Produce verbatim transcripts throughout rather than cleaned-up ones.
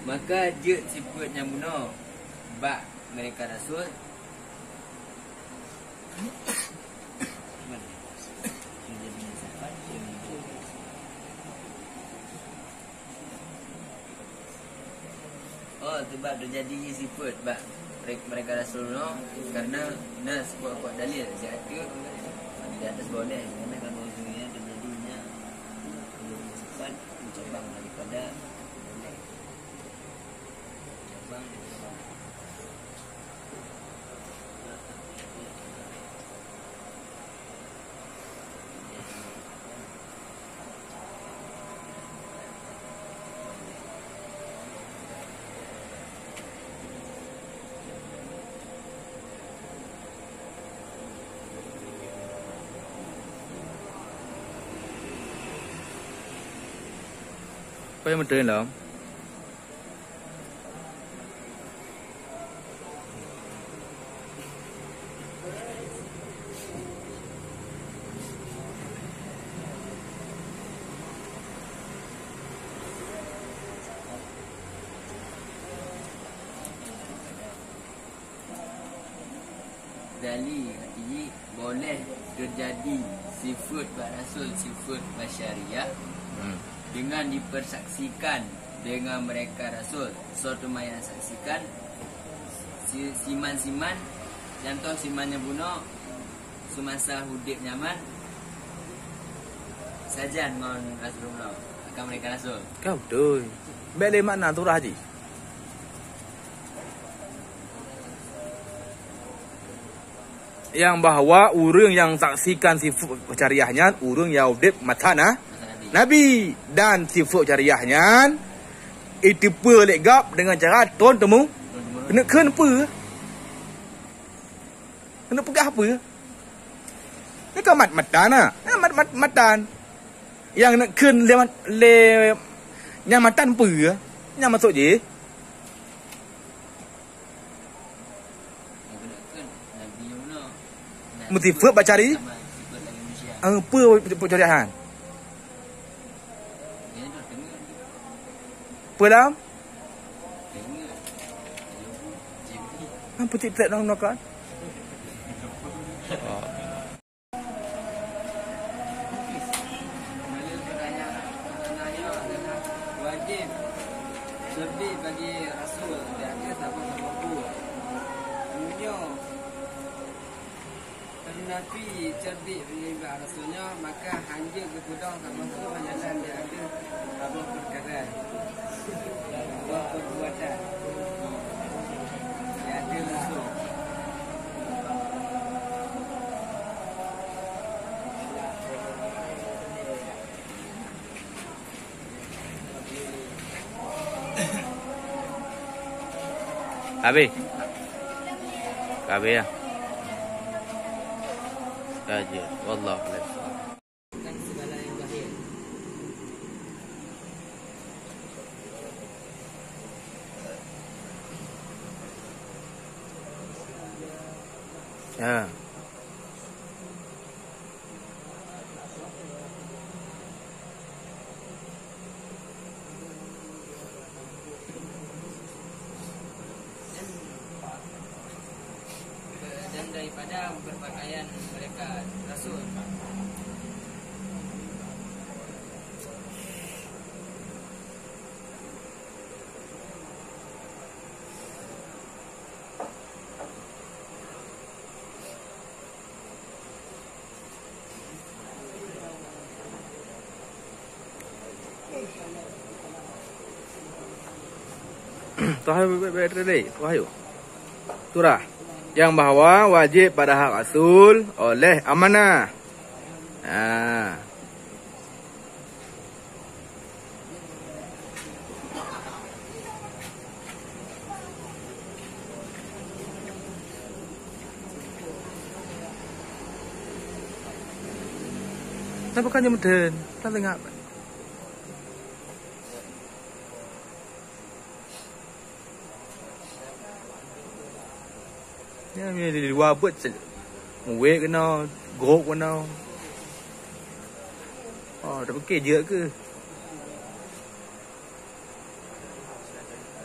Maka je sifat yang benar bak mereka rasul. Oh, sebab terjadi sifat bak mereka rasul no, karena nas kuat-kuat dalil siapa di atas boleh, karena kalau ujungnya terjadinya sifat mencabang daripada boleh. Cabang Apa yang betul lah? Dali ini boleh terjadi sifat barasul sifat masyariah hmm. dengan dipersaksikan dengan mereka rasul. Suatu mayat saksikan siman-siman, contoh simannya bunuh semasa hudib nyaman saja dengan Rasulullah akan mereka rasul. Kau betul. Beli makna turah haji. Yang bahawa urang yang saksikan sifat syariahnya urang yang hudib matana Nabi, dan sifat syariahnya itu pelegap dengan cara tuan temu kena kena apa? Kena pegah apa? Ni kan mat matan ah. Mat mat matan. Yang nak kena le le yang matan apa? Yang masuk je. Mesti faham baca ni. Apa sifat syariah? Apa dalam? Apa tidak nak nak kan? Wajib lebih bagi Rasul di atas apa-apa buat. Dunia Nabi cerdik menyembah Rasulnya, maka hanya kepada sama tu menjalan di atas apa perkara, apa perbuatan di atas Rasul. Habis? Habis ya? Kajian, wallahu a'lam. Dan segala yang zahir. Ya. Dan daripada berpakaian mereka Rasul. Tuhan baik-baik Wahyu. Surah yang bahawa wajib pada hak Rasul oleh amanah. Ha. Kenapa kan jam den? Tak tengok. Ya, ni di luar buat muwek kena, grok kena. Oh, dah pakai je ke?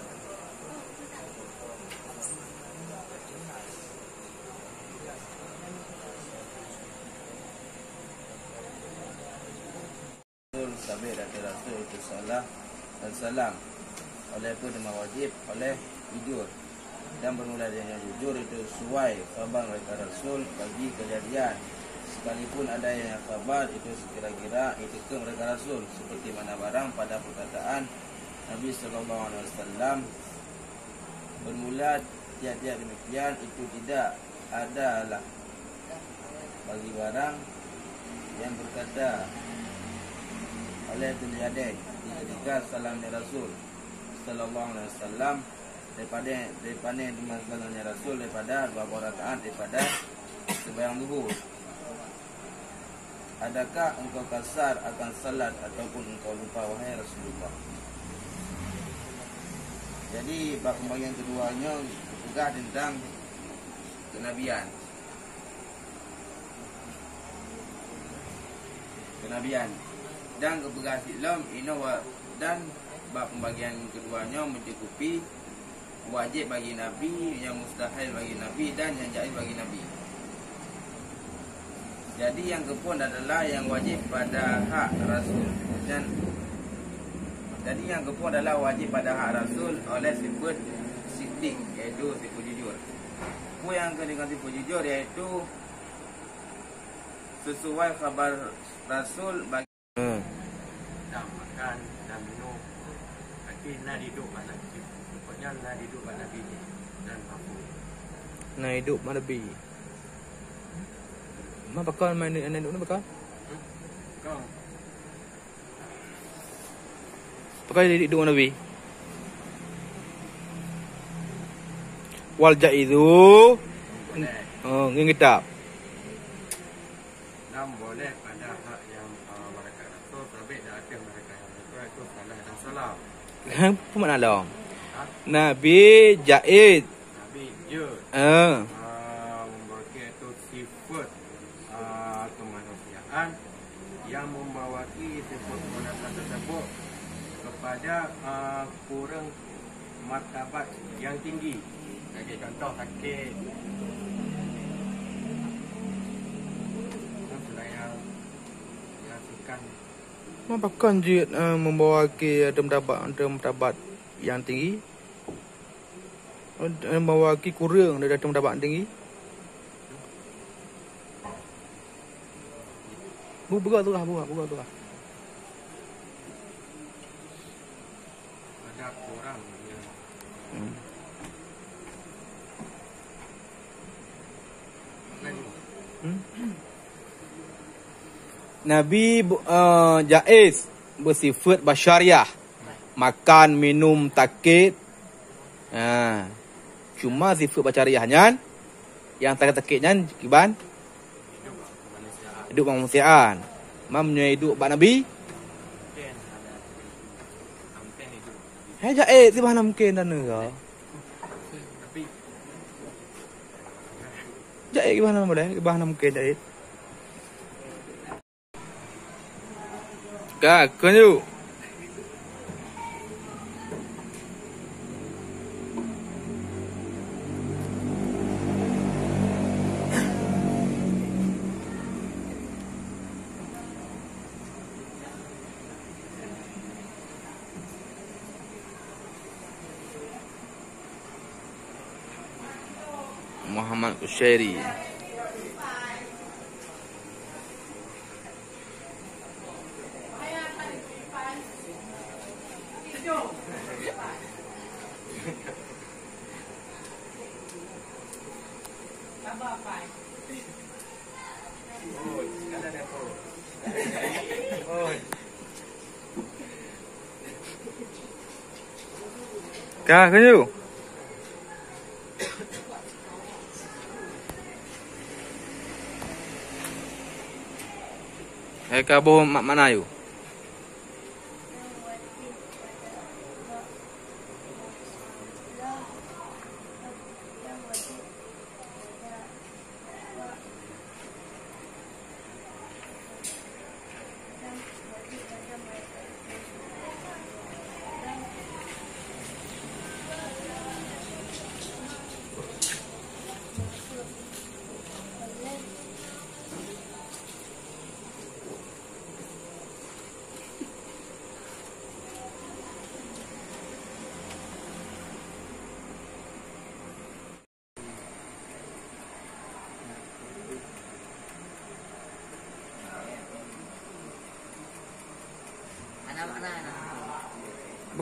tabik dari Rasul itu salah dan salam. Oleh itu demam wajib oleh jujur. Dan bermula dengan jujur itu sesuai khabar mereka Rasul bagi kejadian. Sekalipun ada yang khabar itu sekira-kira itu ke mereka Rasul. Seperti mana barang pada perkataan Nabi Sallallahu Alaihi Wasallam bermula tiap-tiap demikian itu tidak adalah bagi barang yang berkata oleh Tuliaden ketika salamnya Rasul Sallallahu Alaihi Wasallam daripada daripada dengan salamnya Rasul daripada beberapa rakaat daripada sembahyang zuhur. Adakah engkau kasar akan salat ataupun engkau lupa wahai Rasulullah? Jadi bab pembagian keduanya juga tentang kenabian. Kenabian dan kepegang Islam ini dan bab pembagian keduanya mencukupi wajib bagi Nabi, yang mustahil bagi Nabi dan yang jaiz bagi Nabi. Jadi yang kepun adalah yang wajib pada hak Rasul dan jadi yang kepun adalah wajib pada hak Rasul oleh sifat siddiq, iaitu sifat jujur. Apa yang dengan sifat jujur iaitu sesuai khabar Rasul bagi Hmm. nak makan, nak minum, tapi nak hidup mana Nabi. Pokoknya nak hidup mana Nabi dan apa. Nah hidup mana Nabi. Mak bakal main anak hidup ni bakal. Hmm? Kau Pakai hidup Nabi. Wal jaizu. boleh, Oh, ngin kitab. nam boleh pada hak yang uh, mereka Rasul, tapi dah ada mereka yang betul itu salah dan salah. Apa makna dong? Ha? Nabi jaiz. Nabi je Eh. uh, membagi itu sifat uh, kemanusiaan yang membawaki sifat kemanusiaan tersebut kepada uh, kurang martabat yang tinggi. Bagi contoh sakit, yang yang sukan Mak bakal je uh, membawa ke tempat tempat yang tinggi. Oh, membawa ke kurang dari tempat yang tinggi. Bu buka tu lah, buka, buka tu lah. ada kurang yang Hmm. lain. Hmm? Nabi uh, jaiz bersifat basyariah. Makan, minum, takit. Ha. Cuma sifat basyariahnya yang takit-takitnya kiban Hidup kemanusiaan hidup kemanusiaan. Mamnya hidup bak Nabi. mungkin ada hampir hidup Hai jaiz di mana mungkin dan ke? tapi Jaiz di mana boleh? Di mana mungkin jaiz? Kak, kunju. Muhammad Kushairi. oh sekadar ada apa oh Kak, kunju. Hai kabo mak mana you?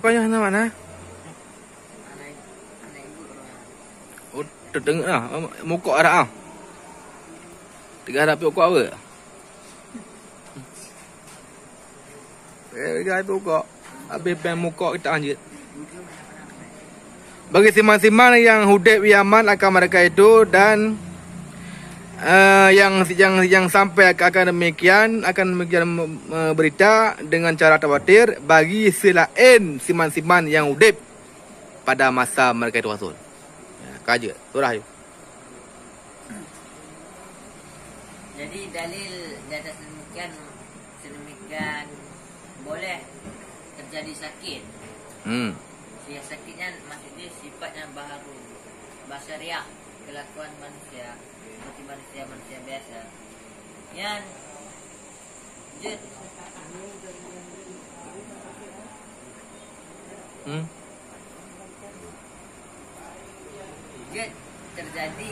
payah nama mana? Anak anak ibu orang. Oh, terdengar ah. Muka ada ah. Tiga harap pokok apa? Eh, guys pokok. Habis pen muka kita anjir. Bagi siman-siman yang hudib Yaman akan mereka itu dan uh, yang yang yang sampai akan demikian akan demikian uh, berita dengan cara tawatir bagi selain siman-siman yang hudib pada masa mereka itu Rasul. Ya, kaja surah itu. Jadi dalil di atas demikian sedemikian boleh terjadi sakit. Hmm. Ya sakitnya maksudnya sifatnya baharu, basariah, kelakuan manusia seperti manusia manusia biasa. Yang jet Hmm. jet terjadi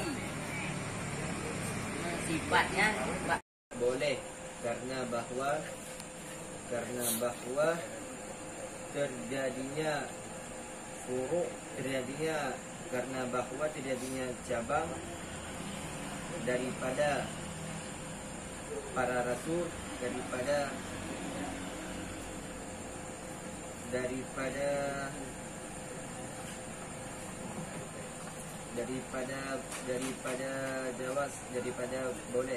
sifatnya boleh karena bahwa karena bahwa terjadinya furuk terjadinya karena bahwa terjadinya cabang daripada para rasul daripada daripada daripada daripada jawas daripada boleh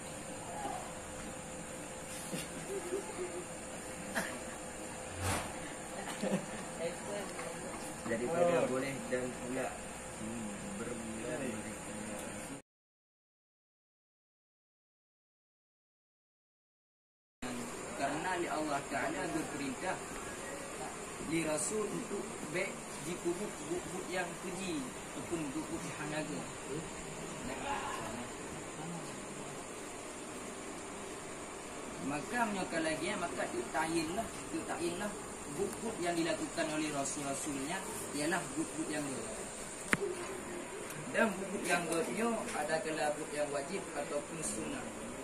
daripada boleh dan pula hmm, bermula mereka karena li Allah Ta'ala berperintah li Rasul untuk baik di bukut-bukut yang keji ataupun bukut hanaga. Maka menyokal lagi maka ditayinlah ditayinlah bukut yang dilakukan oleh Rasul-Rasulnya ialah bukut yang ghaib. Dan bukut yang ghaibnya adalah bukut yang wajib ataupun sunnah.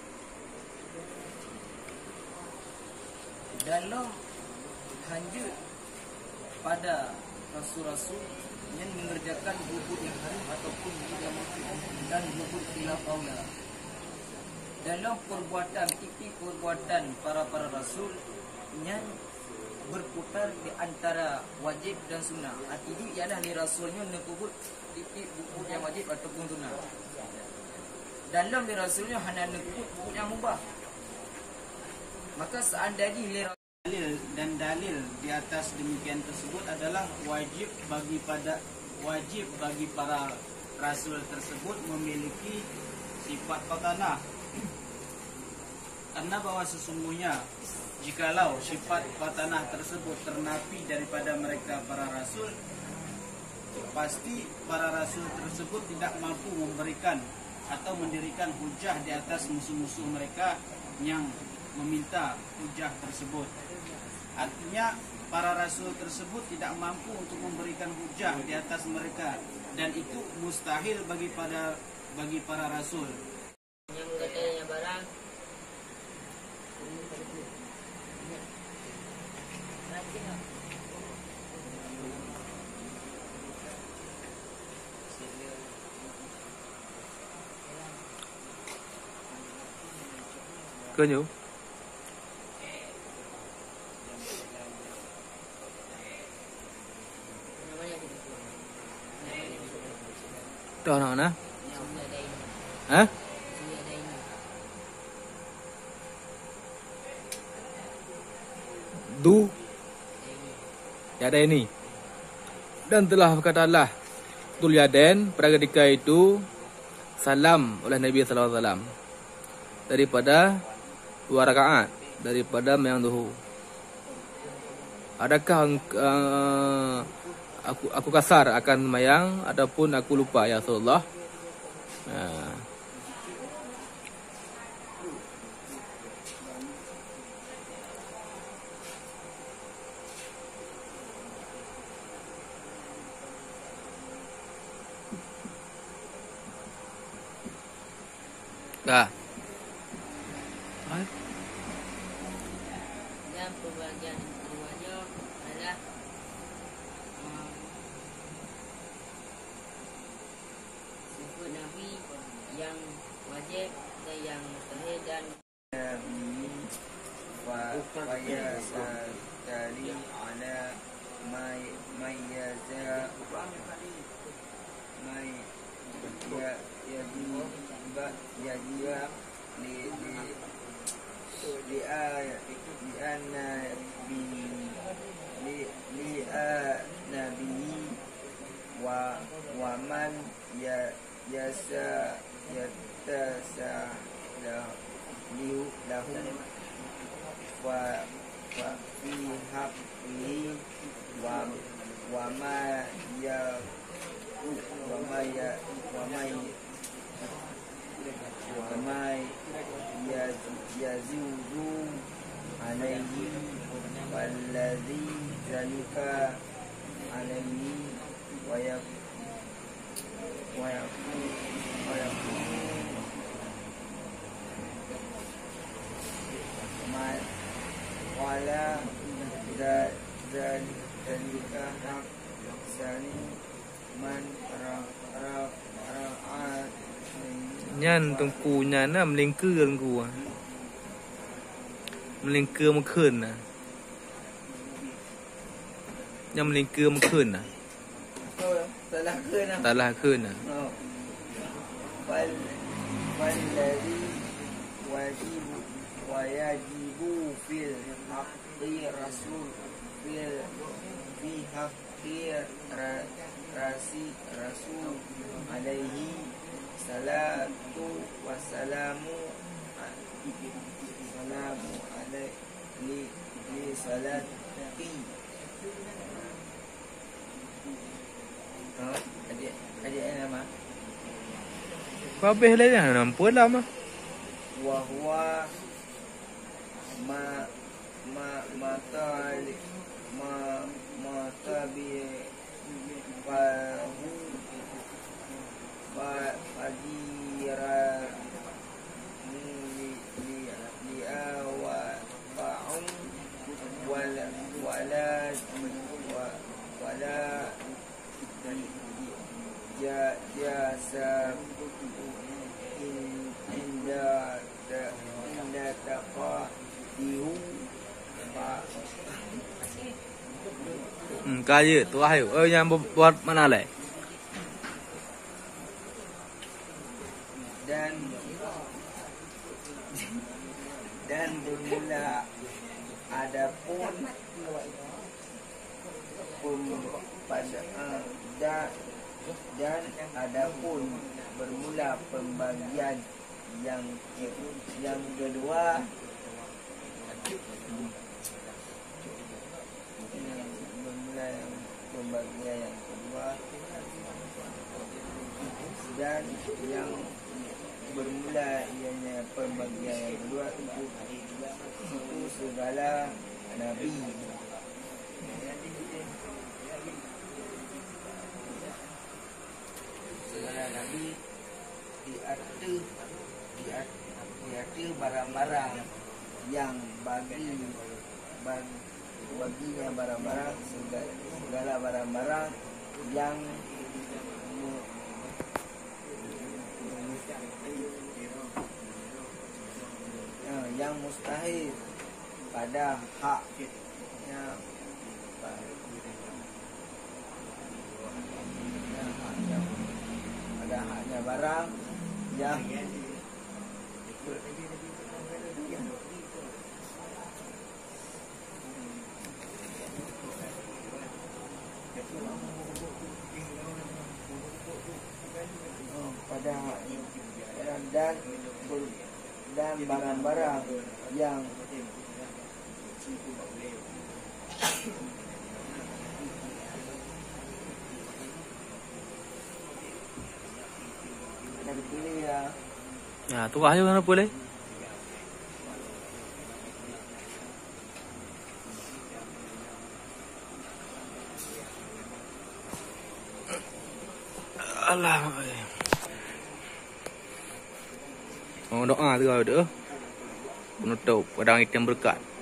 Dalam hanya pada Rasul-Rasul yang mengerjakan bukut yang haram ataupun bukut yang makruh dan bukut khilaf aula. Dalam perbuatan titik perbuatan para-para Rasul yang berputar di antara wajib dan sunnah. Artinya ialah li Rasulnya nekubut titik bukut yang wajib ataupun sunnah. Dalam li Rasulnya hanya nekubut bukut yang mubah. Maka seandainya li dalil dan dalil di atas demikian tersebut adalah wajib bagi pada wajib bagi para rasul tersebut memiliki sifat qatanah. Karena bahwa sesungguhnya jikalau sifat qatanah tersebut ternafi daripada mereka para rasul, pasti para rasul tersebut tidak mampu memberikan atau mendirikan hujah di atas musuh-musuh mereka yang meminta hujah tersebut. Artinya para rasul tersebut tidak mampu untuk memberikan hujah di atas mereka dan itu mustahil bagi pada bagi para rasul. yang katanya barang Ke nyu. Dah nak mana? Hah? Du Yada ini. Dan telah berkata Allah Tul Yaden pada ketika itu salam oleh Nabi sallallahu alaihi wasallam daripada dua rakaat daripada mayang duhur. Adakah uh, aku aku kasar akan mayang ataupun aku lupa ya Rasulullah? Uh. Dah. Hai. dan pembagian keduanya adalah yang wajib dan yang mustahil dan Nabi wa waya sekali ala may mayyaza may ya yadi ba yadiya li li li ayat li anna bi li li nabi wa wa man ya yasa yatasa lahu lahu wa wa fi haqqihi wa wa ma ya wa ma ya wa ma wa ma ya yazudu alaihi walladhi zalika alaihi wa ya wa ya wa ya ma wala da zalika hak sani man ra ra ra'at Nhan tengku nhan na melingkar tengku ah. Melingkar mekhen ah. Yang melingkar mekhen ah. Salah ke nak? Talah khen ah. Oh. Wal walladhi wajib wa yajibu fil haqqi rasul fil fi haqqi ra, rasi rasul alaihi salatu wassalamu salamu alaihi li salati. Oh, adik adik nama Habis lah dah nampak lah mah. wa huwa ma ma mata ma mata bi wa hu wa adira li li li awa fa'um wala wala wa wala ja jasa in inda inda taqadihu fa Hmm, kaya tu ayo. Oh yang buat mana leh? dan dan bermula adapun pun pada uh, dan dan adapun bermula pembagian yang yang kedua yang bermula pembagian yang kedua dan yang bermula ianya pembagian yang kedua itu, itu segala nabi segala nabi diatur diatur barang-barang yang bagi bagi baginya barang-barang segala, segala barang-barang yang yang mustahil pada haknya pada haknya barang yang pada dan dan barang-barang yang ada dipilih ya. Ya, tu ayo mana boleh? Allah. Oh, doa tu ada. Penutup padang ikan berkat.